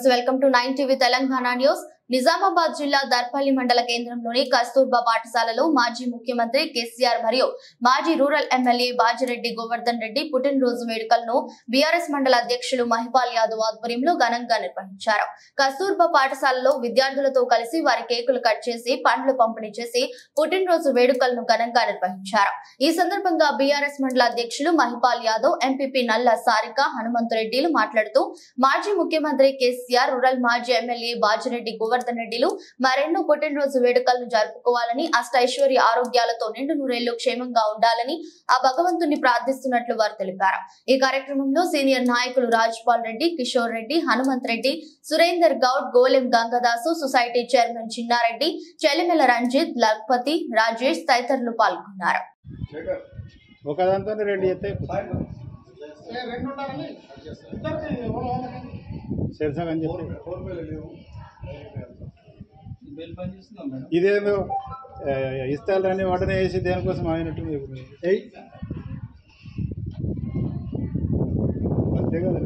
Viewers, welcome to 9 TV Telangana news. Nizamabad జిల్లా దర్పల్లి మండల కేంద్రంలోని కస్తూర్బా పాఠశాలలో మాజీ ముఖ్యమంత్రి కేసీఆర్ మరియు మాజీ రూరల్ ఎమ్మెల్యే బాజిరెడ్డి గోవర్ధన్ రెడ్డి పుట్టినరోజు వేడుకలను బీఆర్ఎస్ మండల అధ్యక్షులు మహిపాల్ యాదవ్ ఆధ్వర్యంలో ఘనంగా నిర్వహించారు. కస్తూర్బా పాఠశాలలో విద్యార్థులతో కలిసి వారి కేకులు కట్ చేసి పండ్లు పంపిణీ చేసి పుట్టినరోజు వేడుకలను ఘనంగా నిర్వహించారు. ఈ సందర్భంగా బీఆర్ఎస్ మండల అధ్యక్షులు మహిపాల్ యాదవ్, ఎంపీపీ నల్ల సారిక హనుమంతరెడ్డిలు మాట్లాడుతూ మాజీ ముఖ్యమంత్రి కేసీఆర్, రూరల్ మాజీ ఎమ్మెల్యే బాజిరెడ్డి గోవర్ధన్ రెడ్డిలు మరెన్నో పుట్టినరోజు వేడుకలను జరుపుకోవాలని, అష్టైశ్వర్య ఆరోగ్యాలతో నిండు నూరేళ్లు క్షేమంగా ఉండాలని ఆ భగవంతుని ప్రార్థిస్తున్నట్లు వారు తెలిపారు. ఈ కార్యక్రమంలో సీనియర్ నాయకులు రాజ్పాల్ రెడ్డి, కిషోర్ రెడ్డి, హనుమంత్ రెడ్డి, సురేందర్ గౌడ్, గోలెం గంగదాసు, సొసైటీ చైర్మన్ చిన్నారెడ్డి, చెలిమెల రంజిత్, లక్పతి, రాజేష్ తదితరులు పాల్గొన్నారు. ఇదేదో ఇస్తాలని వాటనే వేసి దేనికోసం అయినట్టు అంతే కదా.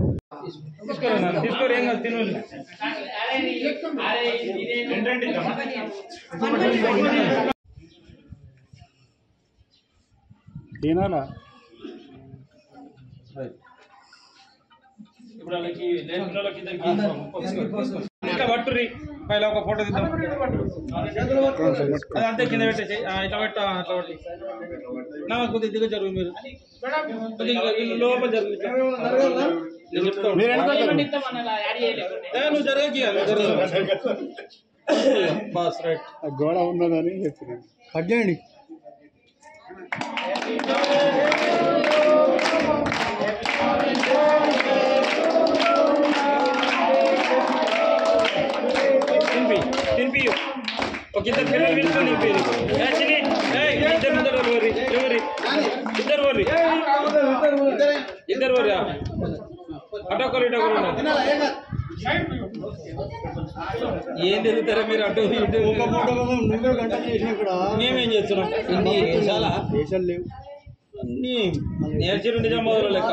తినాలా పట్టుర్రి పైన ఒక ఫోటో తీద్దాం. అంతే కింద పెట్టేసి ఇట్లా పెట్ట అట్లా పట్టి నా కొద్దిగా దిగ జరుగు, మీరు లోపల జరుగు, నువ్వు జరగకి బాస్ రైట్ గోడ ఉన్నదని చెప్తున్నాను. అడ్డండి ఒక ఇద్దరు పిల్లలు పిలుచుకొని ఇద్దరు వర్రి అటొకరు ఇటొకరు ఏం తిరుగుతారా మీరు? అటు ఇటు మేమేం చేస్తున్నాం? చాలా లేవు అన్ని నేర్చి నిజామాబాద్లో లెక్క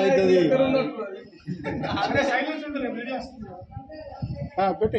పెట్టి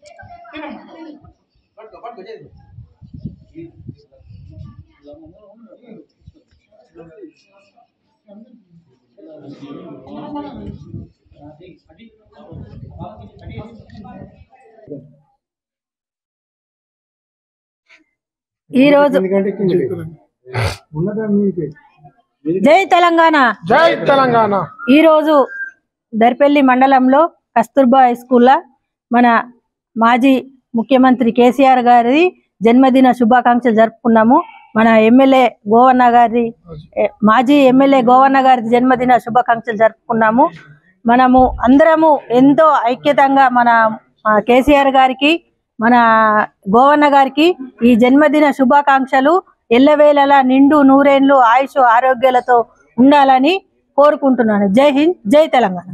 జై తెలంగాణ, జై తెలంగాణ. ఈరోజు దర్పల్లి మండలంలో కస్తూర్బా హై స్కూల్లో మన మాజీ ముఖ్యమంత్రి కేసీఆర్ గారి జన్మదిన శుభాకాంక్షలు జరుపుకున్నాము. మన ఎమ్మెల్యే గోవన్న గారి మాజీ ఎమ్మెల్యే గోవన్న గారి జన్మదిన శుభాకాంక్షలు జరుపుకున్నాము. మనము అందరము ఎంతో ఐక్యతంగా మన కేసీఆర్ గారికి, మన గోవన్న గారికి ఈ జన్మదిన శుభాకాంక్షలు ఎల్లవేళలా నిండు నూరేళ్లు ఆయుష్ ఆరోగ్యాలతో ఉండాలని కోరుకుంటున్నాను. జై హింద్, జై తెలంగాణ.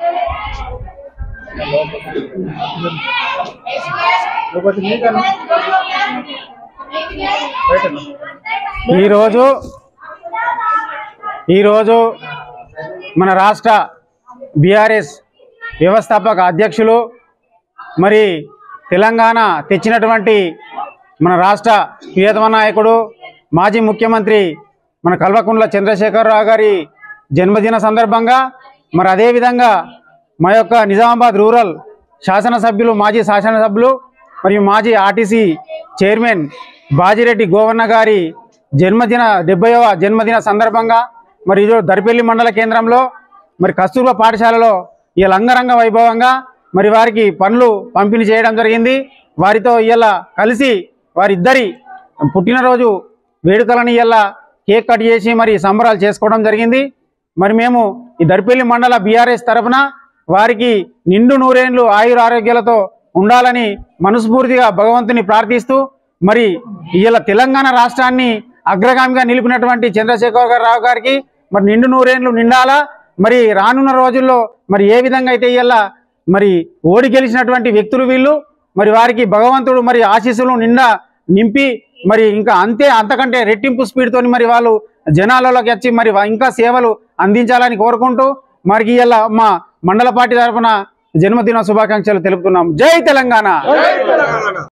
ఈరోజు మన రాష్ట్ర బీఆర్ఎస్ వ్యవస్థాపక అధ్యక్షులు, మరి తెలంగాణ తెచ్చినటువంటి మన రాష్ట్ర ప్రియతమ నాయకుడు, మాజీ ముఖ్యమంత్రి మన కల్వకుంట్ల చంద్రశేఖరరావు గారి జన్మదిన సందర్భంగా, మరి అదేవిధంగా మా యొక్క నిజామాబాద్ రూరల్ శాసనసభ్యులు, మాజీ శాసనసభ్యులు మరియు మాజీ ఆర్టీసీ చైర్మన్ బాజిరెడ్డి గోవర్ధన్ గారి 70వ జన్మదిన సందర్భంగా మరి ఈరోజు దర్పల్లి మండల కేంద్రంలో మరి కస్తూర్బా పాఠశాలలో ఇవాళ అంగరంగ వైభవంగా మరి వారికి పండ్లు పంపిణీ చేయడం జరిగింది. వారితో ఇవాళ కలిసి వారిద్దరి పుట్టినరోజు వేడుకలను ఇవాళ కేక్ కట్ చేసి మరి సంబరాలు చేసుకోవడం జరిగింది. మరి మేము ఈ దర్పల్లి మండల బీఆర్ఎస్ తరఫున వారికి నిండు నూరేళ్లు ఆయుర ఆరోగ్యాలతో ఉండాలని మనస్ఫూర్తిగా భగవంతుని ప్రార్థిస్తూ, మరి ఇవాళ తెలంగాణ రాష్ట్రాన్ని అగ్రగామిగా నిలిపినటువంటి చంద్రశేఖరరావు గారికి మరి నిండు నూరేళ్లు నిండాలా. మరి రానున్న రోజుల్లో మరి ఏ విధంగా అయితే ఇవాళ మరి ఓడి గెలిచినటువంటి వ్యక్తులు వీళ్ళు, మరి వారికి భగవంతుడు మరి ఆశీస్సులు నింపి మరి ఇంకా అంతకంటే రెట్టింపు స్పీడ్తో మరి వాళ్ళు జనాలలోకి వచ్చి మరి ఇంకా సేవలు అందించాలని కోరుకుంటూ, మరి ఇవాళ మా మండల పార్టీ తరఫున జన్మదిన శుభాకాంక్షలు తెలుపుతున్నాం. జై తెలంగాణ.